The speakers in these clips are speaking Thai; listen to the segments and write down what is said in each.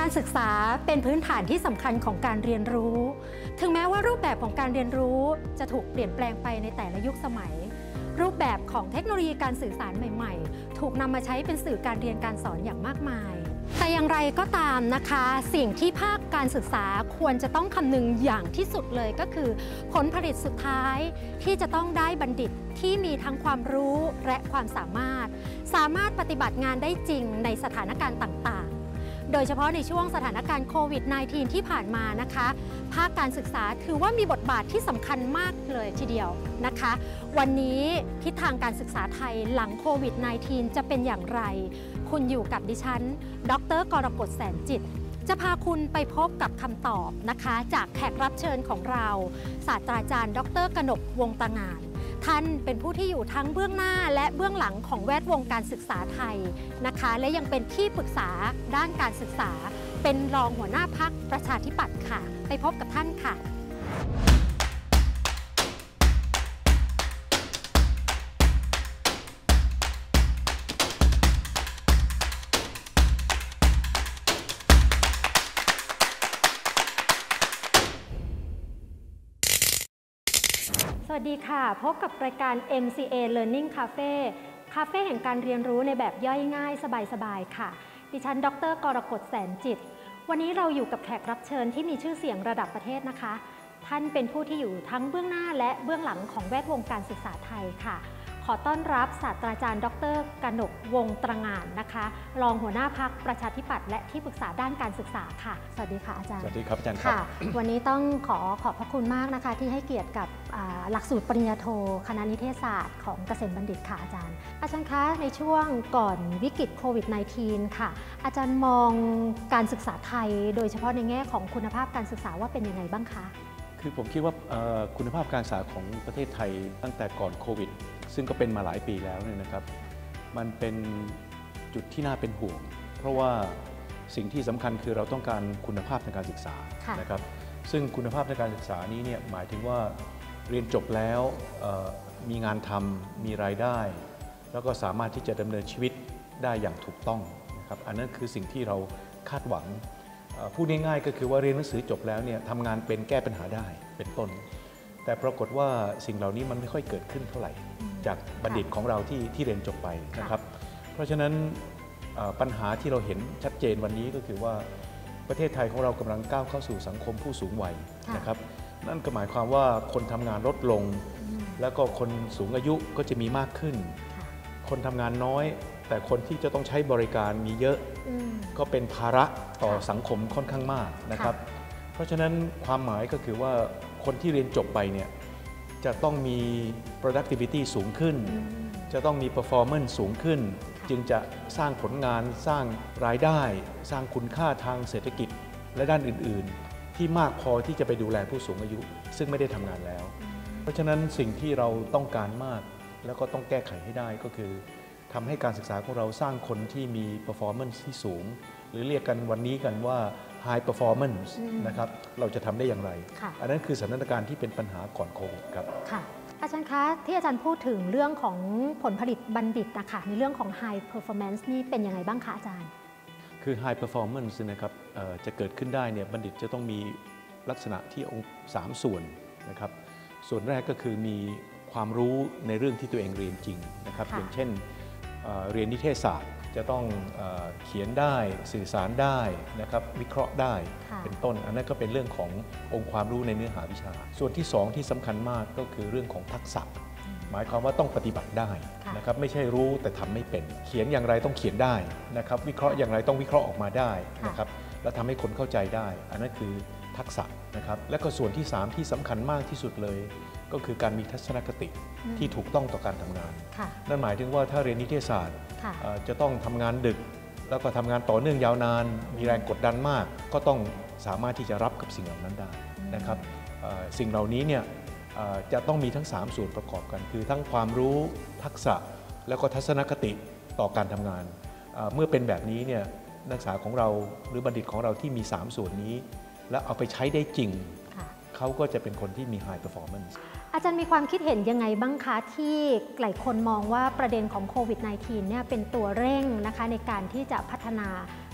การศึกษาเป็นพื้นฐานที่สำคัญของการเรียนรู้ถึงแม้ว่ารูปแบบของการเรียนรู้จะถูกเปลี่ยนแปลงไปในแต่ละยุคสมัยรูปแบบของเทคโนโลยีการสื่อสารใหม่ๆถูกนำมาใช้เป็นสื่อการเรียนการสอนอย่างมากมายแต่อย่างไรก็ตามนะคะสิ่งที่ภาคการศึกษาควรจะต้องคำนึงอย่างที่สุดเลยก็คือผลผลิตสุดท้ายที่จะต้องได้บัณฑิตที่มีทั้งความรู้และความสามารถปฏิบัติงานได้จริงในสถานการณ์ต่างๆโดยเฉพาะในช่วงสถานการณ์โควิด -19 ที่ผ่านมานะคะภาคการศึกษาถือว่ามีบทบาทที่สำคัญมากเลยทีเดียวนะคะวันนี้ทิศทางการศึกษาไทยหลังโควิด -19 จะเป็นอย่างไรคุณอยู่กับดิฉันดร.กรกฎ แสนจิตจะพาคุณไปพบกับคำตอบนะคะจากแขกรับเชิญของเราศาสตราจารย์ดร.กนก วงศ์ตงานท่านเป็นผู้ที่อยู่ทั้งเบื้องหน้าและเบื้องหลังของแวดวงการศึกษาไทยนะคะและยังเป็นที่ปรึกษาด้านการศึกษาเป็นรองหัวหน้าพรรคประชาธิปัตย์ค่ะไปพบกับท่านค่ะสวัสดีค่ะพบกับรายการ MCA Learning Cafe คาเฟ่แห่งการเรียนรู้ในแบบย่อยง่ายสบายๆค่ะดิฉันดร.กรกฎ แสนจิตวันนี้เราอยู่กับแขกรับเชิญที่มีชื่อเสียงระดับประเทศนะคะท่านเป็นผู้ที่อยู่ทั้งเบื้องหน้าและเบื้องหลังของแวดวงการศึกษาไทยค่ะขอต้อนรับศาสตราจารย์ดร.กนก วงศ์ตงานนะคะรองหัวหน้าพรรคประชาธิปัตย์และที่ปรึกษาด้านการศึกษาค่ะสวัสดีค่ะอาจารย์สวัสดีครับอาจารย์ครับวันนี้ต้องขอบพระคุณมากนะคะที่ให้เกียรติกับหลักสูตรปริญญาโทคณะนิเทศศาสตร์ของเกษมบัณฑิตค่ะอาจารย์คะในช่วงก่อนวิกฤตโควิด -19 ค่ะอาจารย์มองการศึกษาไทยโดยเฉพาะในแง่ของคุณภาพการศึกษาว่าเป็นยังไงบ้างคะคือผมคิดว่าคุณภาพการศึกษาของประเทศไทยตั้งแต่ก่อนโควิดซึ่งก็เป็นมาหลายปีแล้วเนี่ยนะครับมันเป็นจุดที่น่าเป็นห่วงเพราะว่าสิ่งที่สำคัญคือเราต้องการคุณภาพในการศึกษานะครับซึ่งคุณภาพในการศึกษานี้เนี่ยหมายถึงว่าเรียนจบแล้วมีงานทำมีรายได้แล้วก็สามารถที่จะดำเนินชีวิตได้อย่างถูกต้องนะครับอันนั้นคือสิ่งที่เราคาดหวังพูดง่ายๆก็คือว่าเรียนหนังสือจบแล้วเนี่ยทำงานเป็นแก้ปัญหาได้เป็นต้นแต่ปรากฏว่าสิ่งเหล่านี้มันไม่ค่อยเกิดขึ้นเท่าไหร่จากบัณฑิตของเราที่เรียนจบไปนะครับเพราะฉะนั้นปัญหาที่เราเห็นชัดเจนวันนี้ก็คือว่าประเทศไทยของเรากำลังก้าวเข้าสู่สังคมผู้สูงวัยนะครับนั่นก็หมายความว่าคนทำงานลดลงแล้วก็คนสูงอายุก็จะมีมากขึ้นคนทำงานน้อยแต่คนที่จะต้องใช้บริการมีเยอะก็เป็นภาระต่อสังคมค่อนข้างมากนะครับเพราะฉะนั้นความหมายก็คือว่าคนที่เรียนจบไปเนี่ยจะต้องมี productivity สูงขึ้นจะต้องมี performance สูงขึ้นจึงจะสร้างผลงานสร้างรายได้สร้างคุณค่าทางเศรษฐกิจและด้านอื่นๆที่มากพอที่จะไปดูแลผู้สูงอายุซึ่งไม่ได้ทำงานแล้วเพราะฉะนั้นสิ่งที่เราต้องการมากแล้วก็ต้องแก้ไขให้ได้ก็คือทำให้การศึกษาของเราสร้างคนที่มี performance ที่สูงหรือเรียกกันวันนี้กันว่า high performance นะครับเราจะทำได้อย่างไรอันนั้นคือสถานการณ์ที่เป็นปัญหาก่อนโควิดครับค่ะอาจารย์คะที่อาจารย์พูดถึงเรื่องของผลผลิตบัณฑิตนะคะในเรื่องของ high performance นี่เป็นยังไงบ้างคะอาจารย์คือ high performance นะครับจะเกิดขึ้นได้เนี่ยบัณฑิตจะต้องมีลักษณะที่3 ส่วนนะครับส่วนแรกก็คือมีความรู้ในเรื่องที่ตัวเองเรียนจริงนะครับอย่างเช่นเรียนนิเทศศาสตร์จะต้องเขียนได้สื่อสารได้นะครับวิเคราะห์ได้เป็นต้นอันนั้นก็เป็นเรื่องขององค์ความรู้ในเนื้อหาวิชาส่วนที่2ที่สำคัญมากก็คือเรื่องของทักษะหมายความว่าต้องปฏิบัติได้นะครับไม่ใช่รู้แต่ทำไม่เป็นเขียนอย่างไรต้องเขียนได้นะครับวิเคราะห์อย่างไรต้องวิเคราะห์ออกมาได้นะครับและทำให้คนเข้าใจได้อันนั้นคือทักษะนะครับและก็ส่วนที่3ที่สำคัญมากที่สุดเลยก็คือการมีทัศนคติที่ถูกต้องต่อการทำงานนั่นหมายถึงว่าถ้าเรียนนิเทศศาสตร์จะต้องทำงานดึกแล้วก็ทำงานต่อเนื่องยาวนานมีแรงกดดันมากก็ต้องสามารถที่จะรับกับสิ่งเหล่านั้นได้นะครับสิ่งเหล่านี้เนี่ยจะต้องมีทั้ง3ส่วนประกอบกันคือทั้งความรู้ทักษะแล้วก็ทัศนคติต่อการทำงานเมื่อเป็นแบบนี้เนี่ยนักศึกษาของเราหรือบัณฑิตของเราที่มี3ส่วนนี้แล้วเอาไปใช้ได้จริงเขาก็จะเป็นคนที่มี high performance อาจารย์มีความคิดเห็นยังไงบ้างคะที่หลายคนมองว่าประเด็นของโควิด -19 เนี่ยเป็นตัวเร่งนะคะในการที่จะพัฒนาปรับ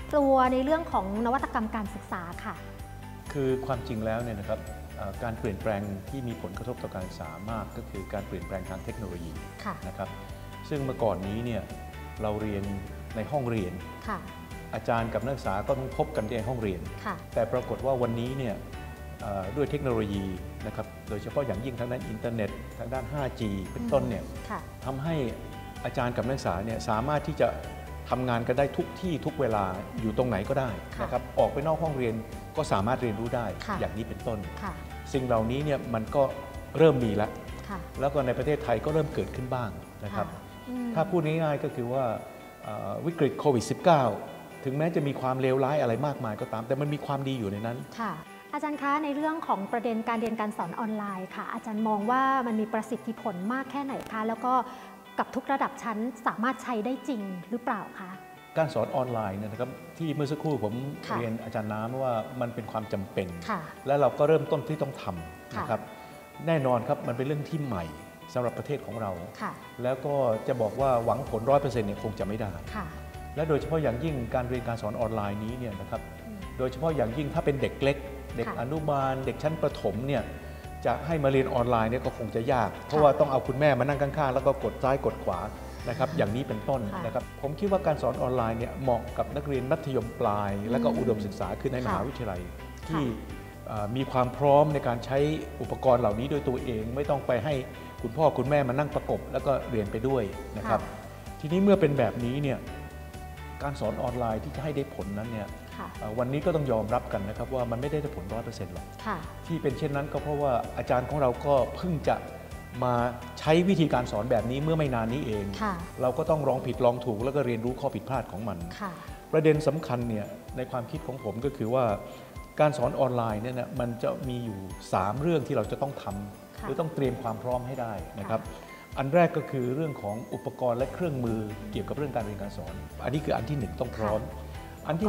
กลัวในเรื่องของนวัตกรรมการศึกษาค่ะคือความจริงแล้วเนี่ยนะครับการเปลี่ยนแปลงที่มีผลกระทบต่อการศึกษามากก็คือการเปลี่ยนแปลงทางเทคโนโลยีนะครับซึ่งเมื่อก่อนนี้เนี่ยเราเรียนในห้องเรียนอาจารย์กับนักศึกษาก็ต้องพบกันในห้องเรียนแต่ปรากฏว่าวันนี้เนี่ยด้วยเทคโนโลยีนะครับโดยเฉพาะอย่างยิ่งทางด้านอินเทอร์เน็ตทางด้าน 5G เป็นต้นเนี่ยทำให้อาจารย์กับนักศึกษาเนี่ยสามารถที่จะทำงานกันได้ทุกที่ทุกเวลาอยู่ตรงไหนก็ได้นะครับออกไปนอกห้องเรียนก็สามารถเรียนรู้ได้อย่างนี้เป็นต้นสิ่งเหล่านี้เนี่ยมันก็เริ่มมีแล้วก็ในประเทศไทยก็เริ่มเกิดขึ้นบ้างนะครับถ้าพูดง่ายๆก็คือว่าวิกฤตโควิด -19 ถึงแม้จะมีความเลวร้ายอะไรมากมายก็ตามแต่มันมีความดีอยู่ในนั้นค่ะอาจารย์คะในเรื่องของประเด็นการเรียนการสอนออนไลน์ค่ะอาจารย์มองว่ามันมีประสิทธิผลมากแค่ไหนคะแล้วก็กับทุกระดับชั้นสามารถใช้ได้จริงหรือเปล่าคะการสอนออนไลน์นะครับที่เมื่อสักครู่ผมเรียนอาจารย์น้ำว่ามันเป็นความจำเป็นและเราก็เริ่มต้นที่ต้องทำนะครับแน่นอนครับมันเป็นเรื่องที่ใหม่สำหรับประเทศของเราแล้วก็จะบอกว่าหวังผล 100% เนี่ยคงจะไม่ได้และโดยเฉพาะอย่างยิ่งการเรียนการสอนออนไลน์นี้เนี่ยนะครับโดยเฉพาะอย่างยิ่งถ้าเป็นเด็กเล็กเด็กอนุบาลเด็กชั้นประถมเนี่ยจะให้มาเรียนออนไลน์เนี่ยก็คงจะยากเพราะว่าต้องเอาคุณแม่มานั่งข้างๆแล้วก็กดซ้ายกดขวานะครับอย่างนี้เป็นต้นนะครับผมคิดว่าการสอนออนไลน์เนี่ยเหมาะกับนักเรียนมัธยมปลายและก็อุดมศึกษาคือในมหาวิทยาลัยที่มีความพร้อมในการใช้อุปกรณ์เหล่านี้โดยตัวเองไม่ต้องไปให้คุณพ่อคุณแม่มานั่งประกบแล้วก็เรียนไปด้วยนะครับทีนี้เมื่อเป็นแบบนี้เนี่ยการสอนออนไลน์ที่จะให้ได้ผลนั้นเนี่ยวันนี้ก็ต้องยอมรับกันนะครับว่ามันไม่ได้ผล 100% หรอกที่เป็นเช่นนั้นก็เพราะว่าอาจารย์ของเราก็เพิ่งจะมาใช้วิธีการสอนแบบนี้เมื่อไม่นานนี้เองเราก็ต้องลองผิดลองถูกแล้วก็เรียนรู้ข้อผิดพลาดของมันประเด็นสำคัญเนี่ยในความคิดของผมก็คือว่าการสอนออนไลน์เนี่ยนะมันจะมีอยู่3เรื่องที่เราจะต้องทำหรือต้องเตรียมความพร้อมให้ได้นะครับอันแรกก็คือเรื่องของอุปกรณ์และเครื่องมือเกี่ยวกับเรื่องการเรียนการสอนอันนี้คืออันที่1ต้องพร้อมอันที่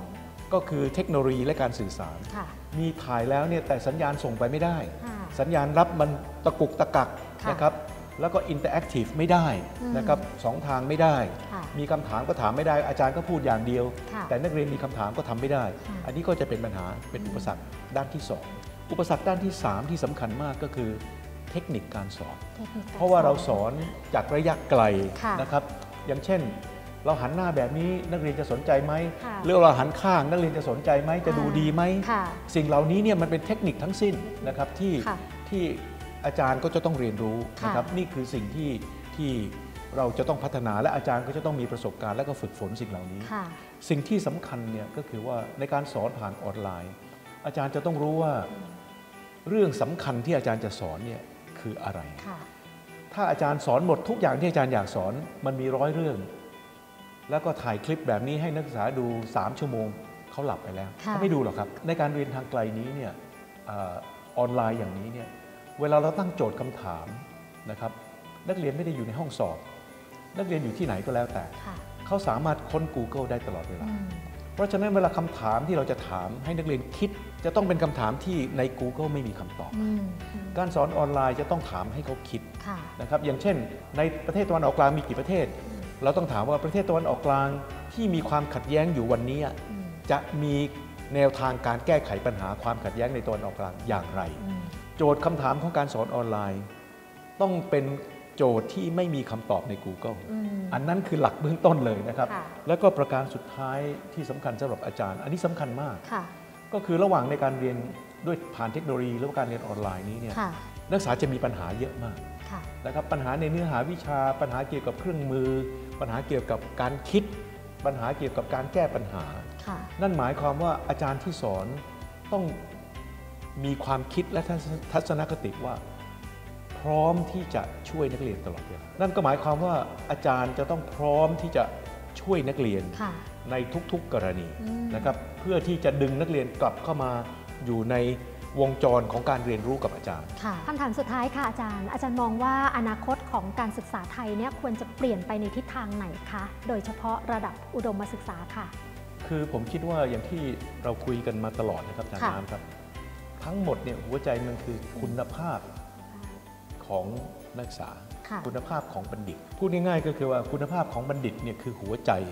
2ก็คือเทคโนโลยีและการสื่อสารมีถ่ายแล้วเนี่ยแต่สัญญาณส่งไปไม่ได้สัญญาณรับมันตะกุกตะกักนะครับแล้วก็อินเตอร์แอคทีฟไม่ได้นะครับ2 ทางไม่ได้มีคำถามก็ถามไม่ได้อาจารย์ก็พูดอย่างเดียวแต่นักเรียนมีคำถามก็ทำไม่ได้อันนี้ก็จะเป็นปัญหาเป็นอุปสรรคด้านที่2อุปสรรคด้านที่3ที่สำคัญมากก็คือเทคนิคการสอนเพราะว่าเราสอนจากระยะไกลนะครับอย่างเช่นเราหันหน้าแบบนี้นักเรียนจะสนใจไหมหรือเราหันข้างนักเรียนจะสนใจไหมจะดูดีไหมสิ่งเหล่านี้เนี่ยมันเป็นเทคนิคทั้งสิ้นนะครับที่อาจารย์ก็จะต้องเรียนรู้นะครับนี่คือสิ่งที่เราจะต้องพัฒนาและอาจารย์ก็จะต้องมีประสบการณ์และก็ฝึกฝนสิ่งเหล่านี้สิ่งที่สำคัญเนี่ยก็คือว่าในการสอนผ่านออนไลน์อาจารย์จะต้องรู้ว่าเรื่องสำคัญที่อาจารย์จะสอนเนี่ยคืออะไรถ้าอาจารย์สอนหมดทุกอย่างที่อาจารย์อยากสอนมันมี100 เรื่องแล้วก็ถ่ายคลิปแบบนี้ให้นักศึกษาดู3 ชั่วโมงเขาหลับไปแล้วเขาไม่ดูหรอกครับในการเรียนทางไกลนี้เนี่ยออนไลน์อย่างนี้เนี่ยเวลาเราตั้งโจทย์คำถามนะครับนักเรียนไม่ได้อยู่ในห้องสอบนักเรียนอยู่ที่ไหนก็แล้วแต่เขาสามารถค้น Google ได้ตลอดเวลาเพราะฉะนั้นเวลาคำถามที่เราจะถามให้นักเรียนคิดจะต้องเป็นคำถามที่ใน Google ไม่มีคำตอบการสอนออนไลน์จะต้องถามให้เขาคิดนะครับอย่างเช่นในประเทศตะวันออกกลางมีกี่ประเทศเราต้องถามว่าประเทศตะวันออกกลางที่มีความขัดแย้งอยู่วันนี้จะมีแนวทางการแก้ไขปัญหาความขัดแย้งในตะวันออกกลางอย่างไรโจทย์คำถามของการสอนออนไลน์ต้องเป็นโจทย์ที่ไม่มีคำตอบใน Google อันนั้นคือหลักเบื้องต้นเลยนะครับแล้วก็ประการสุดท้ายที่สำคัญสำหรับอาจารย์อันนี้สำคัญมากก็คือระหว่างในการเรียนด้วยผ่านเทคโนโลยีหรือการเรียนออนไลน์นี้เนี่ยนักศึกษาจะมีปัญหาเยอะมากนะครับปัญหาในเนื้อหาวิชาปัญหาเกี่ยวกับเครื่องมือปัญหาเกี่ยวกับการคิดปัญหาเกี่ยวกับการแก้ปัญหานั่นหมายความว่าอาจารย์ที่สอนต้องมีความคิดและทัศนคติว่าพร้อมที่จะช่วยนักเรียนตลอดเวลานั่นก็หมายความว่าอาจารย์จะต้องพร้อมที่จะช่วยนักเรียนในทุกๆกรณีนะครับเพื่อที่จะดึงนักเรียนกลับเข้ามาอยู่ในวงจรของการเรียนรู้กับอาจารย์คำถามสุดท้ายค่ะอาจารย์มองว่าอนาคตของการศึกษาไทยเนี่ยควรจะเปลี่ยนไปในทิศทางไหนคะโดยเฉพาะระดับอุดมศึกษาค่ะคือผมคิดว่าอย่างที่เราคุยกันมาตลอดนะครับอาจารย์น้ำครับทั้งหมดเนี่ยหัวใจมันคือคุณภาพของนักศึกษาคุณภาพของบัณฑิตพูดง่ายๆก็คือว่าคุณภาพของบัณฑิตเนี่ยคือหัวใจ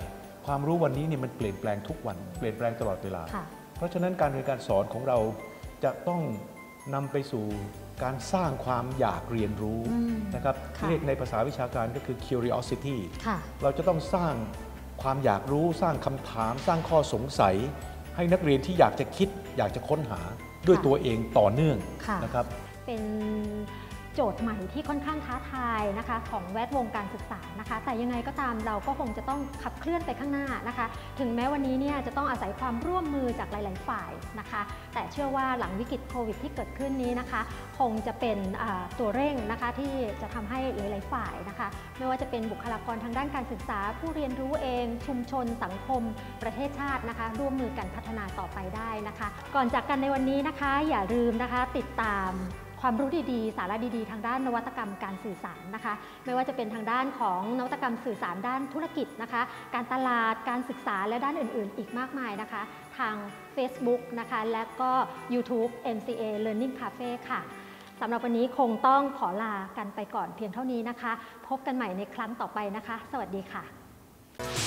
ความรู้วันนี้เนี่ยมันเปลี่ยนแปลงทุกวันเปลี่ยนแปลงตลอดเวลาเพราะฉะนั้นการเรียนการสอนของเราจะต้องนำไปสู่การสร้างความอยากเรียนรู้นะครับเรียกในภาษาวิชาการก็คือ curiosity เราจะต้องสร้างความอยากรู้สร้างคำถามสร้างข้อสงสัยให้นักเรียนที่อยากจะคิดอยากจะค้นหาด้วยตัวเองต่อเนื่องนะครับเป็นโจทย์ใหม่ที่ค่อนข้างท้าทายนะคะของแวดวงการศึกษานะคะแต่ยังไงก็ตามเราก็คงจะต้องขับเคลื่อนไปข้างหน้านะคะถึงแม้วันนี้เนี่ยจะต้องอาศัยความร่วมมือจากหลายๆฝ่ายนะคะแต่เชื่อว่าหลังวิกฤตโควิดที่เกิดขึ้นนี้นะคะคงจะเป็นตัวเร่งนะคะที่จะทำให้หลายๆฝ่ายนะคะไม่ว่าจะเป็นบุคลากรทางด้านการศึกษาผู้เรียนรู้เองชุมชนสังคมประเทศชาตินะคะร่วมมือกันพัฒนาต่อไปได้นะคะก่อนจากกันในวันนี้นะคะอย่าลืมนะคะติดตามความรู้ดีๆสาระดีๆทางด้านนวัตกรรมการสื่อสารนะคะไม่ว่าจะเป็นทางด้านของนวัตกรรมสื่อสารด้านธุรกิจนะคะการตลาดการศึกษาและด้านอื่นๆอีกมากมายนะคะทาง Facebook นะคะและก็ YouTube MCA Learning Cafe ค่ะสำหรับวันนี้คงต้องขอลากันไปก่อนเพียงเท่านี้นะคะพบกันใหม่ในครั้งต่อไปนะคะสวัสดีค่ะ